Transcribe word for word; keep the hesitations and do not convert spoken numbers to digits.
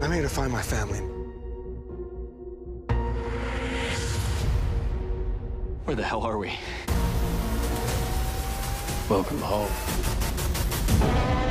I'm here to find my family. Where the hell are we? Welcome home.